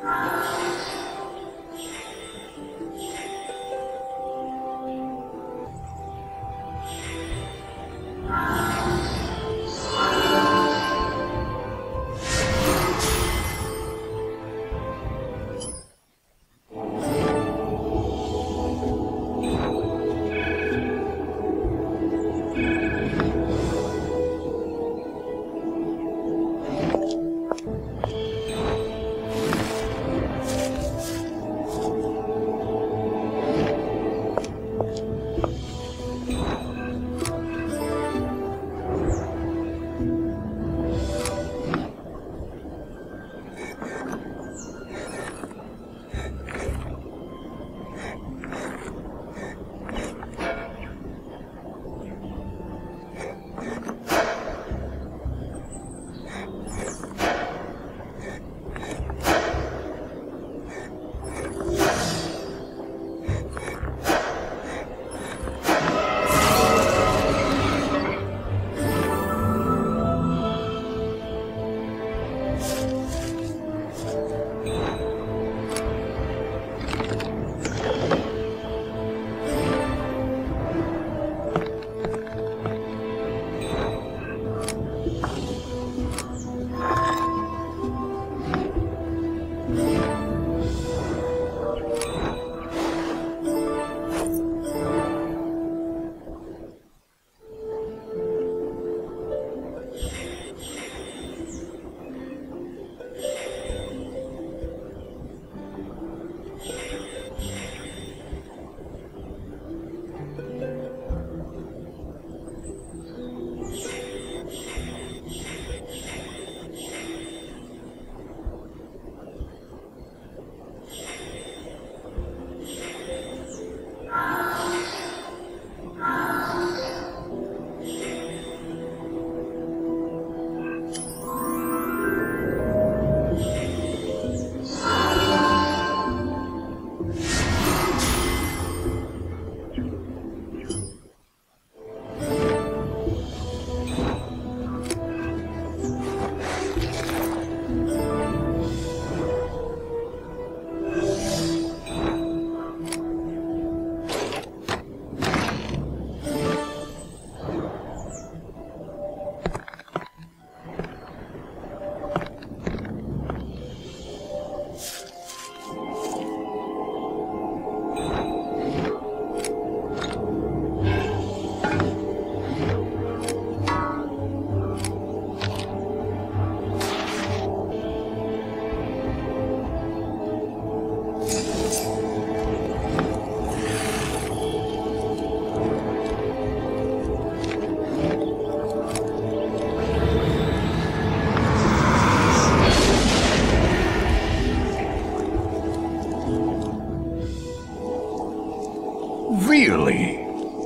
Really?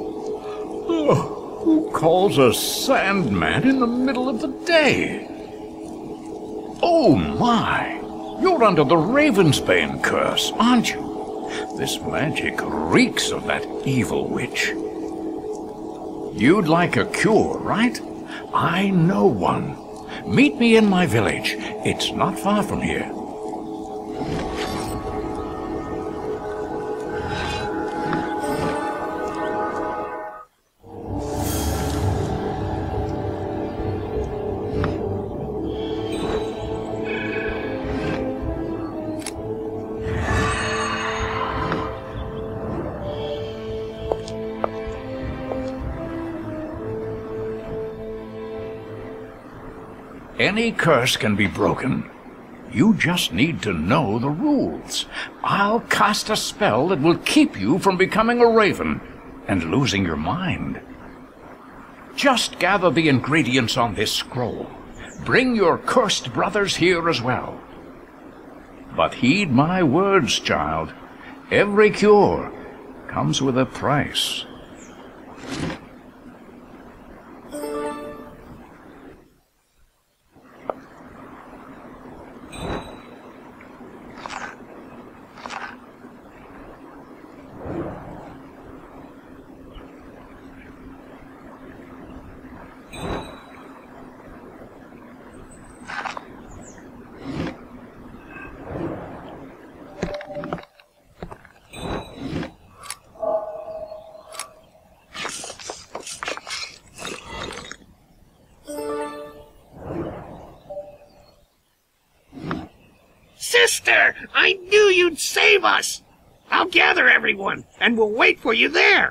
Oh, who calls a Sandman in the middle of the day? Oh my! You're under the Ravensbane curse, aren't you? This magic reeks of that evil witch. You'd like a cure, right? I know one. Meet me in my village. It's not far from here. Any curse can be broken. You just need to know the rules. I'll cast a spell that will keep you from becoming a raven and losing your mind. Just gather the ingredients on this scroll. Bring your cursed brothers here as well. But heed my words, child. Every cure comes with a price. Master! I knew you'd save us! I'll gather everyone, and we'll wait for you there!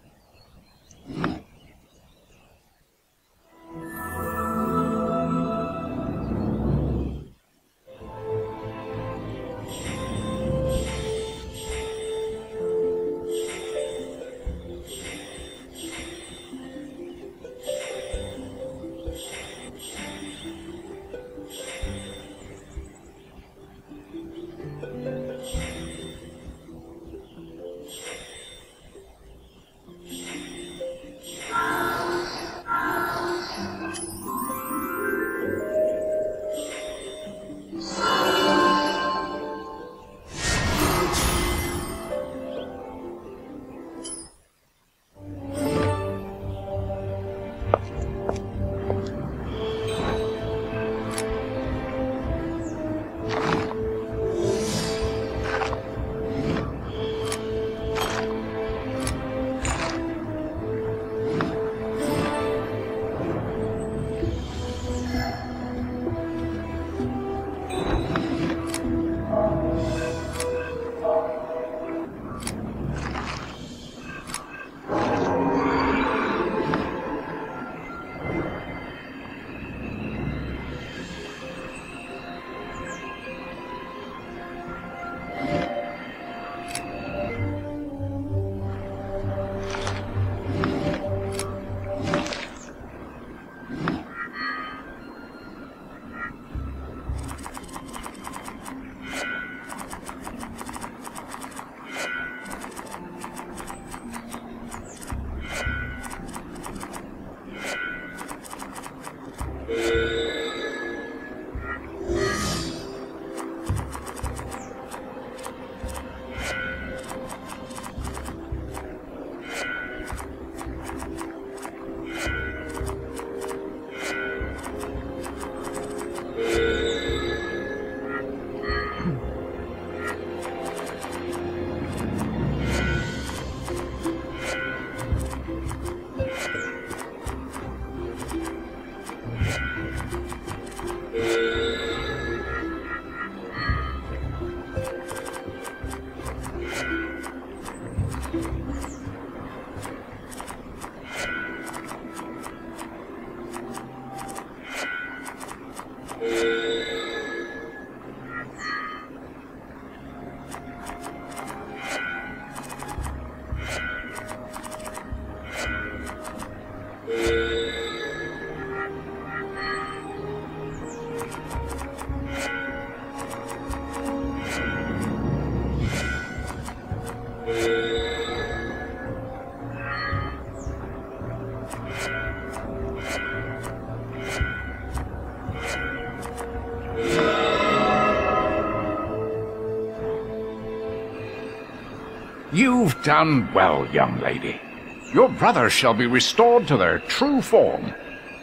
You've done well, young lady. Your brothers shall be restored to their true form.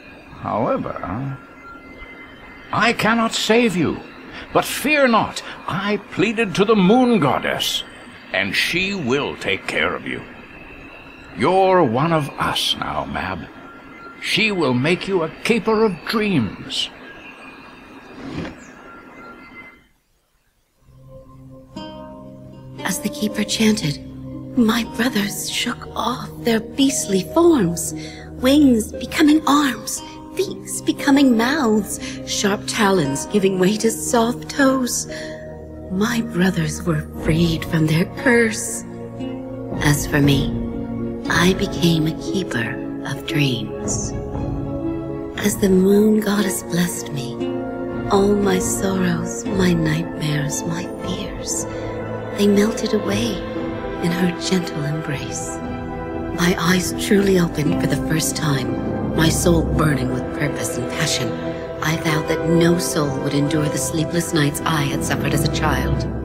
However, I cannot save you. But fear not, I pleaded to the Moon Goddess, and she will take care of you. You're one of us now, Mab. She will make you a keeper of dreams. As the keeper chanted, my brothers shook off their beastly forms, wings becoming arms, beaks becoming mouths, sharp talons giving way to soft toes. My brothers were freed from their curse. As for me, I became a keeper of dreams. As the Moon Goddess blessed me, all my sorrows, my nightmares, my fears, they melted away in her gentle embrace. My eyes truly opened for the first time, my soul burning with purpose and passion. I vowed that no soul would endure the sleepless nights I had suffered as a child.